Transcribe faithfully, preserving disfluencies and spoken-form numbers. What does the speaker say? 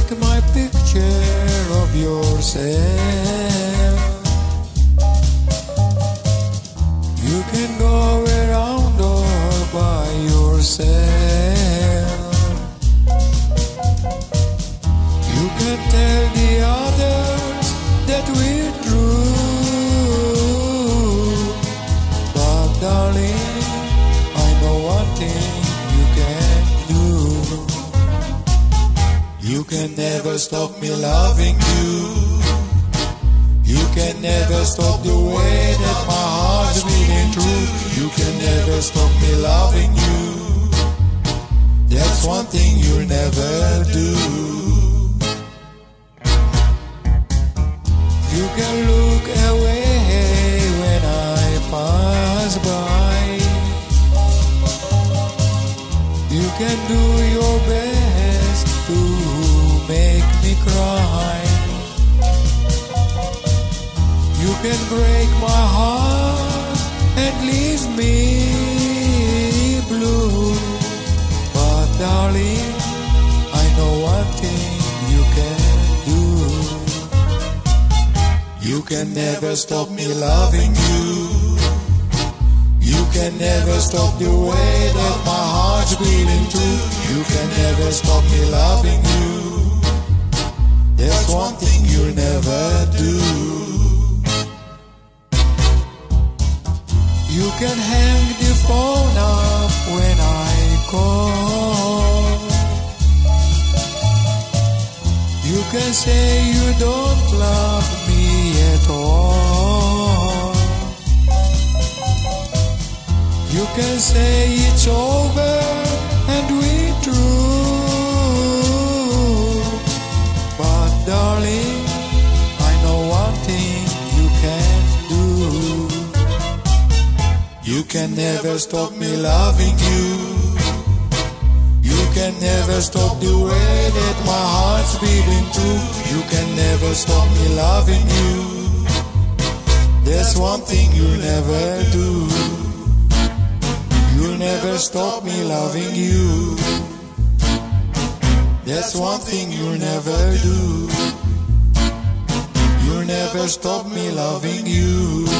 take my picture of yourself. You can go around all by yourself. You can tell the others that we're true. But darling, I know one thing you can do. You can never stop me loving you. You can never stop the way that my heart's beating true. You can never stop me loving you. That's one thing you'll never do. You can look away when I pass by. You can do your best to make me cry. You can break my heart and leave me blue. But darling, I know one thing you can do. You can never stop me loving you. You can never stop the way that my heart's beating too. You can never stop me loving you. There's one thing you'll never do. You can hang the phone up when I call. You can say you don't love me at all. You can say it's over and we're through. But darling, I know one thing you can do. You can never stop me loving you. You can never stop the way that my heart's beating too. You can never stop me loving you. There's one thing you'll never do. You'll never stop me loving you. That's one thing you'll never do. You'll never stop me loving you.